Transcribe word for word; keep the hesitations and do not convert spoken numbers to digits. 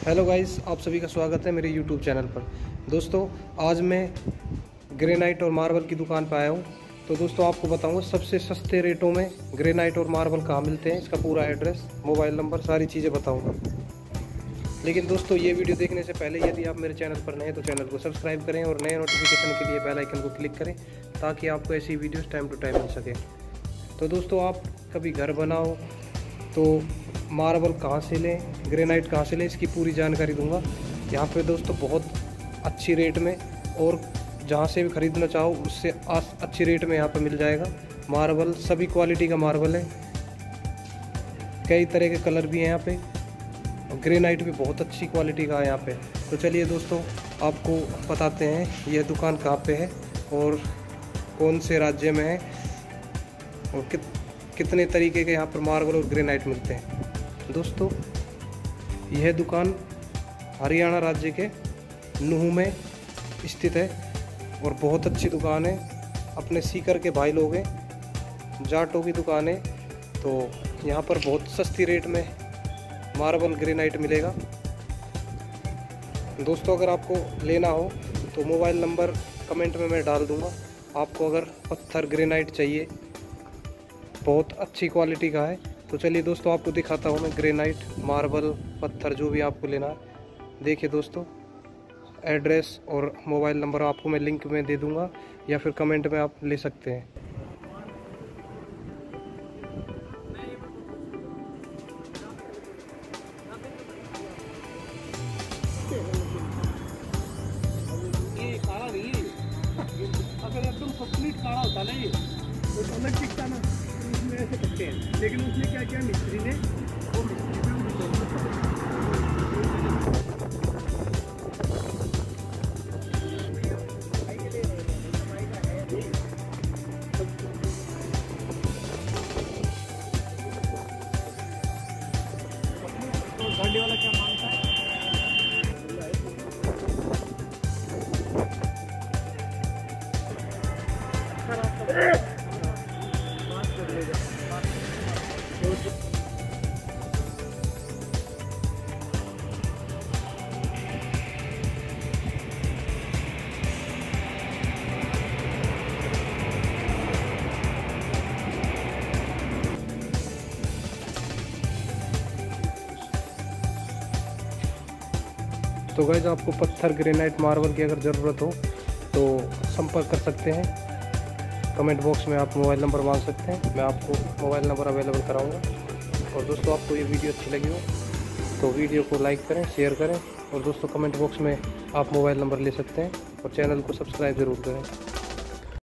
Hello guys, आप सभी का स्वागत है मेरे यूट्यूब चैनल पर। दोस्तों, आज मैं ग्रेनाइट और मार्बल की दुकान पर आया हूँ। तो दोस्तों, आपको बताऊँगा सबसे सस्ते रेटों में ग्रेनाइट और मार्बल कहाँ मिलते हैं, इसका पूरा एड्रेस, मोबाइल नंबर, सारी चीज़ें बताऊँगा। लेकिन दोस्तों, ये वीडियो देखने से पहले यदि आप मेरे चैनल पर नए हैं तो चैनल को सब्सक्राइब करें और नए नोटिफिकेशन के लिए बेल आइकन को क्लिक करें ताकि आपको ऐसी वीडियोज़ टाइम टू टाइम मिल सके। तो दोस्तों, आप कभी घर बनाओ तो मार्बल कहाँ से लें, ग्रेनाइट कहाँ से लें, इसकी पूरी जानकारी दूंगा। यहाँ पे दोस्तों बहुत अच्छी रेट में, और जहाँ से भी ख़रीदना चाहो उससे अच्छी रेट में यहाँ पे मिल जाएगा। मार्बल सभी क्वालिटी का मार्बल है, कई तरह के कलर भी हैं यहाँ पे। ग्रेनाइट भी बहुत अच्छी क्वालिटी का है यहाँ पे। तो चलिए दोस्तों, आपको बताते हैं यह दुकान कहाँ पे है और कौन से राज्य में है और कित कितने तरीके के यहाँ पर मार्बल और ग्रेनाइट मिलते हैं। दोस्तों, यह दुकान हरियाणा राज्य के नूह में स्थित है और बहुत अच्छी दुकान है। अपने सीकर के भाई लोग हैं, जाटों की दुकान है। तो यहाँ पर बहुत सस्ती रेट में मार्बल ग्रेनाइट मिलेगा। दोस्तों, अगर आपको लेना हो तो मोबाइल नंबर कमेंट में मैं डाल दूँगा। आपको अगर पत्थर ग्रेनाइट चाहिए, बहुत अच्छी क्वालिटी का है। तो चलिए दोस्तों, आपको दिखाता हूँ मैं ग्रेनाइट, मार्बल, पत्थर जो भी आपको लेना है। देखिए दोस्तों, एड्रेस और मोबाइल नंबर आपको मैं लिंक में दे दूँगा या फिर कमेंट में आप ले सकते हैं। ये काला नहीं है, अगर एकदम कंप्लीट काला होता ना ये तो अलग टिकता ना, उसमें ऐसे करते हैं। लेकिन उसने क्या किया मिस्त्री ने, वो मिस्त्री पे गाड़ी वाला क्या मांगता है। तो गाइस, आपको पत्थर, ग्रेनाइट, मार्बल की अगर ज़रूरत हो तो संपर्क कर सकते हैं। कमेंट बॉक्स में आप मोबाइल नंबर मांग सकते हैं, मैं आपको मोबाइल नंबर अवेलेबल कराऊंगा। और दोस्तों, आपको ये वीडियो अच्छी लगी हो तो वीडियो को लाइक करें, शेयर करें। और दोस्तों, कमेंट बॉक्स में आप मोबाइल नंबर ले सकते हैं और चैनल को सब्सक्राइब ज़रूर करें।